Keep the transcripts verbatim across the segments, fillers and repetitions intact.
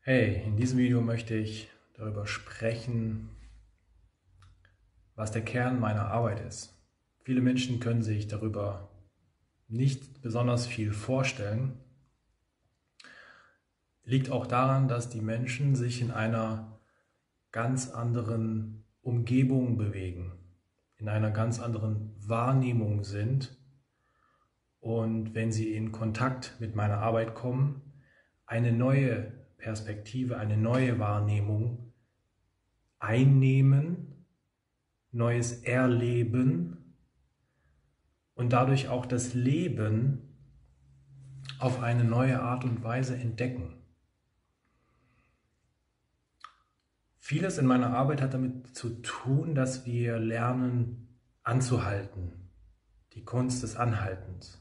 Hey, in diesem Video möchte ich darüber sprechen, was der Kern meiner Arbeit ist. Viele Menschen können sich darüber nicht besonders viel vorstellen. Liegt auch daran, dass die Menschen sich in einer ganz anderen Umgebung bewegen, in einer ganz anderen Wahrnehmung sind und wenn sie in Kontakt mit meiner Arbeit kommen, eine neue Perspektive, eine neue Wahrnehmung einnehmen, Neues erleben und dadurch auch das Leben auf eine neue Art und Weise entdecken. Vieles in meiner Arbeit hat damit zu tun, dass wir lernen anzuhalten, die Kunst des Anhaltens.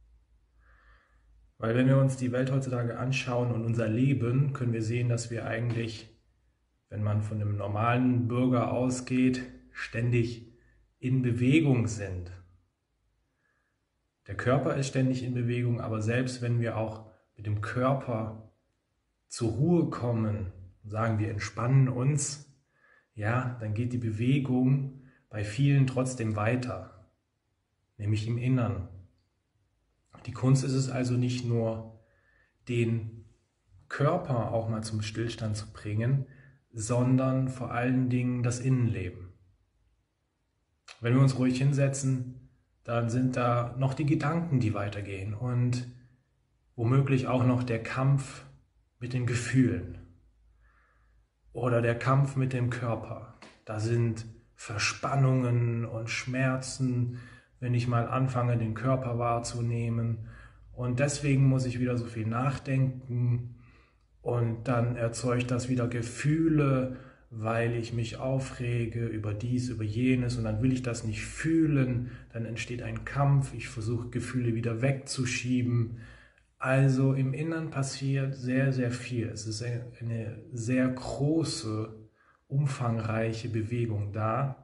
Weil wenn wir uns die Welt heutzutage anschauen und unser Leben, können wir sehen, dass wir eigentlich, wenn man von einem normalen Bürger ausgeht, ständig in Bewegung sind. Der Körper ist ständig in Bewegung, aber selbst wenn wir auch mit dem Körper zur Ruhe kommen, sagen wir entspannen uns, ja, dann geht die Bewegung bei vielen trotzdem weiter, nämlich im Innern. Die Kunst ist es also nicht nur, den Körper auch mal zum Stillstand zu bringen, sondern vor allen Dingen das Innenleben. Wenn wir uns ruhig hinsetzen, dann sind da noch die Gedanken, die weitergehen und womöglich auch noch der Kampf mit den Gefühlen oder der Kampf mit dem Körper. Da sind Verspannungen und Schmerzen, wenn ich mal anfange, den Körper wahrzunehmen. Und deswegen muss ich wieder so viel nachdenken und dann erzeugt das wieder Gefühle, weil ich mich aufrege über dies, über jenes und dann will ich das nicht fühlen, dann entsteht ein Kampf, ich versuche Gefühle wieder wegzuschieben. Also im Innern passiert sehr, sehr viel. Es ist eine sehr große, umfangreiche Bewegung da.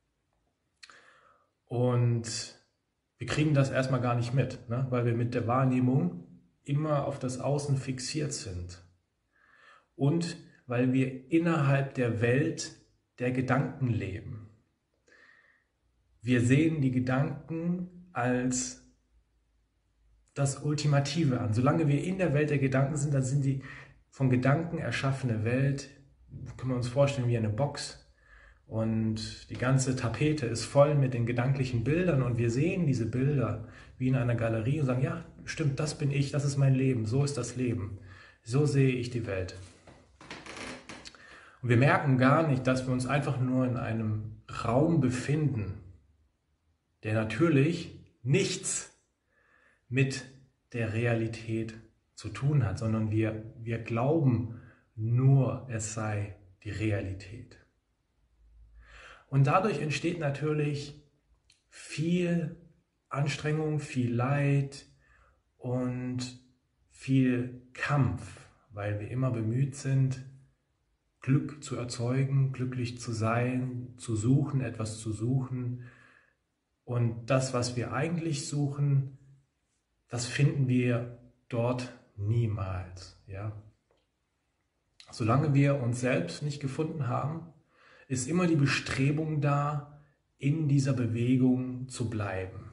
Und wir kriegen das erstmal gar nicht mit, ne? Weil wir mit der Wahrnehmung immer auf das Außen fixiert sind. Und weil wir innerhalb der Welt der Gedanken leben. Wir sehen die Gedanken als das Ultimative an. Solange wir in der Welt der Gedanken sind, dann sind die von Gedanken erschaffene Welt, können wir uns vorstellen wie eine Box. Und die ganze Tapete ist voll mit den gedanklichen Bildern und wir sehen diese Bilder wie in einer Galerie und sagen, ja, stimmt, das bin ich, das ist mein Leben, so ist das Leben, so sehe ich die Welt. Und wir merken gar nicht, dass wir uns einfach nur in einem Raum befinden, der natürlich nichts mit der Realität zu tun hat, sondern wir, wir glauben nur, es sei die Realität. Und dadurch entsteht natürlich viel Anstrengung, viel Leid und viel Kampf, weil wir immer bemüht sind, Glück zu erzeugen, glücklich zu sein, zu suchen, etwas zu suchen. Und das, was wir eigentlich suchen, das finden wir dort niemals. Ja? Solange wir uns selbst nicht gefunden haben, ist immer die Bestrebung da, in dieser Bewegung zu bleiben.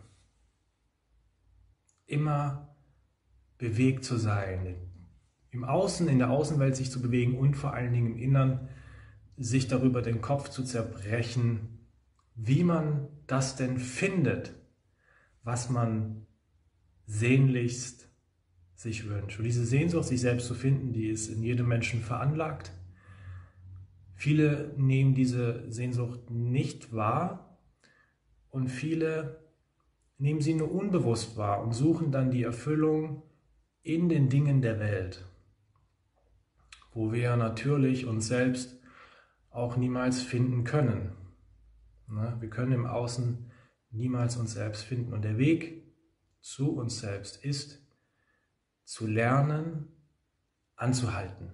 Immer bewegt zu sein, im Außen, in der Außenwelt sich zu bewegen und vor allen Dingen im Innern sich darüber den Kopf zu zerbrechen, wie man das denn findet, was man sehnlichst sich wünscht. Und diese Sehnsucht, sich selbst zu finden, die ist in jedem Menschen veranlagt. Viele nehmen diese Sehnsucht nicht wahr und viele nehmen sie nur unbewusst wahr und suchen dann die Erfüllung in den Dingen der Welt, wo wir natürlich uns selbst auch niemals finden können. Wir können im Außen niemals uns selbst finden und der Weg zu uns selbst ist, zu lernen, anzuhalten.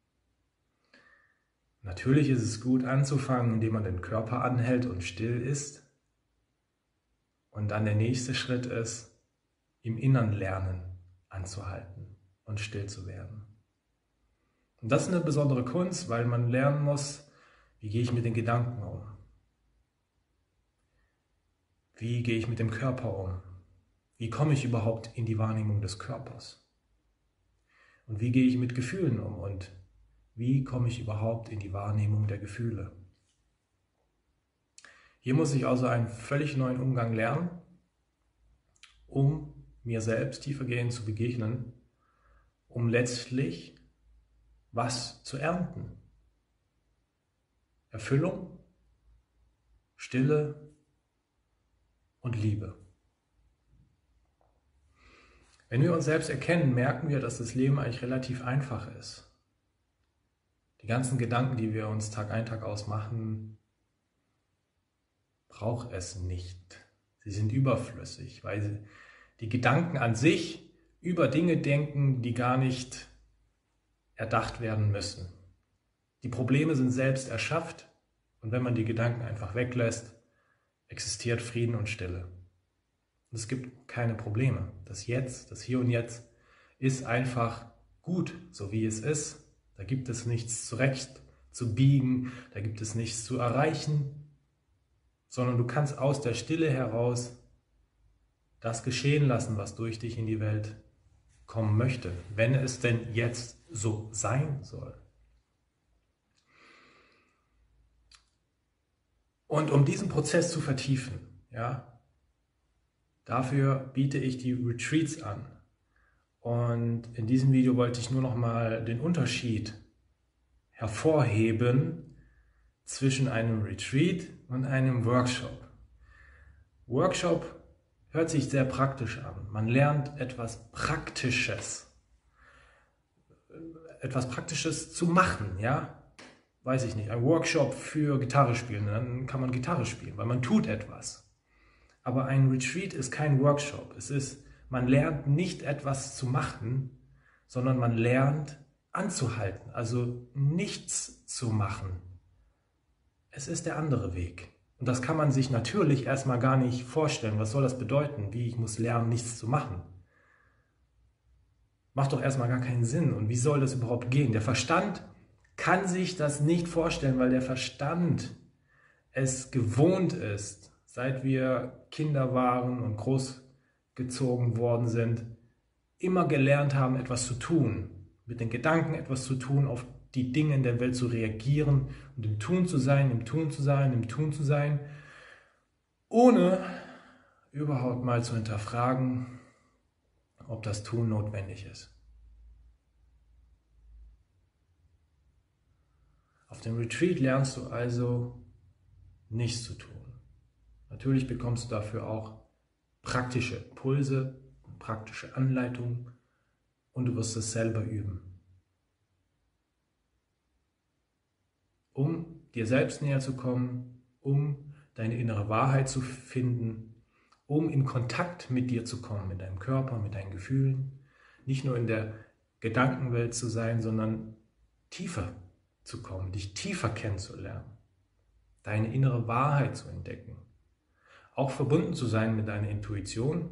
Natürlich ist es gut anzufangen, indem man den Körper anhält und still ist. Und dann der nächste Schritt ist, im Innern lernen, anzuhalten und still zu werden. Und das ist eine besondere Kunst, weil man lernen muss, wie gehe ich mit den Gedanken um? Wie gehe ich mit dem Körper um? Wie komme ich überhaupt in die Wahrnehmung des Körpers? Und wie gehe ich mit Gefühlen um? Und wie komme ich überhaupt in die Wahrnehmung der Gefühle? Hier muss ich also einen völlig neuen Umgang lernen, um mir selbst tiefergehend zu begegnen, um letztlich was zu ernten. Erfüllung, Stille und Liebe. Wenn wir uns selbst erkennen, merken wir, dass das Leben eigentlich relativ einfach ist. Die ganzen Gedanken, die wir uns Tag ein, Tag aus machen, braucht es nicht. Sie sind überflüssig, weil sie, die Gedanken an sich über Dinge denken, die gar nicht erdacht werden müssen. Die Probleme sind selbst erschafft und wenn man die Gedanken einfach weglässt, existiert Frieden und Stille. Und es gibt keine Probleme. Das Jetzt, das Hier und Jetzt ist einfach gut, so wie es ist. Da gibt es nichts zurecht zu biegen, da gibt es nichts zu erreichen, sondern du kannst aus der Stille heraus das geschehen lassen, was durch dich in die Welt kommen möchte, wenn es denn jetzt so sein soll. Und um diesen Prozess zu vertiefen, ja, dafür biete ich die Retreats an. Und in diesem Video wollte ich nur noch mal den Unterschied hervorheben zwischen einem Retreat und einem Workshop. Workshop hört sich sehr praktisch an. Man lernt etwas Praktisches. Etwas Praktisches zu machen, ja? Weiß ich nicht, ein Workshop für Gitarre spielen, dann kann man Gitarre spielen, weil man tut etwas. Aber ein Retreat ist kein Workshop. Es ist, man lernt nicht etwas zu machen, sondern man lernt anzuhalten, also nichts zu machen. Es ist der andere Weg. Und das kann man sich natürlich erstmal gar nicht vorstellen. Was soll das bedeuten? Wie, ich muss lernen, nichts zu machen? Macht doch erstmal gar keinen Sinn. Und wie soll das überhaupt gehen? Der Verstand kann sich das nicht vorstellen, weil der Verstand es gewohnt ist, seit wir Kinder waren und großgezogen worden sind, immer gelernt haben, etwas zu tun, mit den Gedanken etwas zu tun, auf die Dinge in der Welt zu reagieren und im Tun zu sein, im Tun zu sein, im Tun zu sein, ohne überhaupt mal zu hinterfragen, ob das Tun notwendig ist. Auf dem Retreat lernst du also, nichts zu tun. Natürlich bekommst du dafür auch praktische Impulse, praktische Anleitungen und du wirst es selber üben. Um dir selbst näher zu kommen, um deine innere Wahrheit zu finden, um in Kontakt mit dir zu kommen, mit deinem Körper, mit deinen Gefühlen, nicht nur in der Gedankenwelt zu sein, sondern tiefer zu kommen, dich tiefer kennenzulernen, deine innere Wahrheit zu entdecken, auch verbunden zu sein mit deiner Intuition,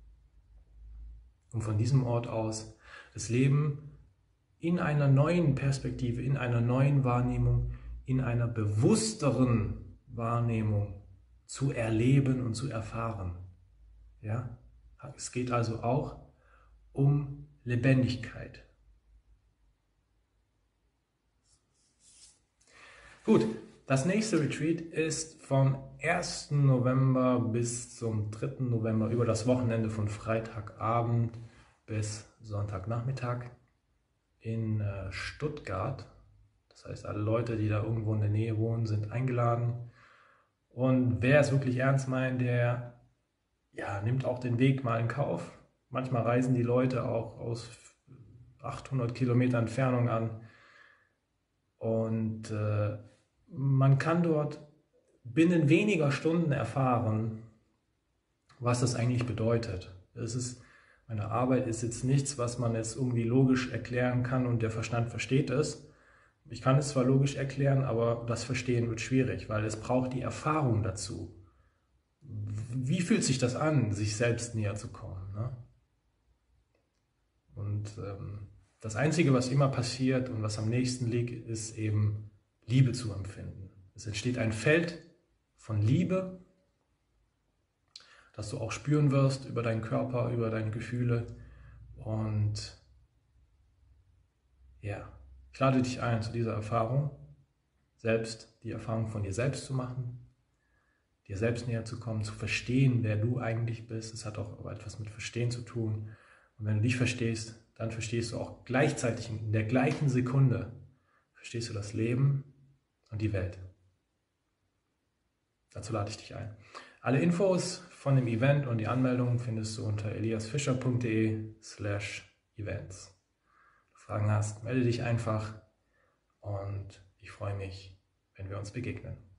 um von diesem Ort aus das Leben in einer neuen Perspektive, in einer neuen Wahrnehmung, in einer bewussteren Wahrnehmung zu erleben und zu erfahren. Ja? Es geht also auch um Lebendigkeit. Gut, das nächste Retreat ist vom ersten November bis zum dritten November über das Wochenende von Freitagabend bis Sonntagnachmittag in Stuttgart. Das heißt, alle Leute, die da irgendwo in der Nähe wohnen, sind eingeladen. Und wer es wirklich ernst meint, der ja, nimmt auch den Weg mal in Kauf. Manchmal reisen die Leute auch aus achthundert Kilometer Entfernung an. Und äh, man kann dort binnen weniger Stunden erfahren, was das eigentlich bedeutet. Es ist, meine Arbeit ist jetzt nichts, was man jetzt irgendwie logisch erklären kann und der Verstand versteht es. Ich kann es zwar logisch erklären, aber das Verstehen wird schwierig, weil es braucht die Erfahrung dazu. Wie fühlt sich das an, sich selbst näher zu kommen? Ne? Und ähm, Das Einzige, was immer passiert und was am nächsten liegt, ist eben Liebe zu empfinden. Es entsteht ein Feld von Liebe, das du auch spüren wirst über deinen Körper, über deine Gefühle. Und ja, ich lade dich ein zu dieser Erfahrung, selbst die Erfahrung von dir selbst zu machen, dir selbst näher zu kommen, zu verstehen, wer du eigentlich bist. Es hat auch etwas mit Verstehen zu tun. Und wenn du dich verstehst, dann verstehst du auch gleichzeitig in der gleichen Sekunde, verstehst du das Leben und die Welt. Dazu lade ich dich ein. Alle Infos von dem Event und die Anmeldung findest du unter eliasfischer punkt de slash events. Wenn du Fragen hast, melde dich einfach und ich freue mich, wenn wir uns begegnen.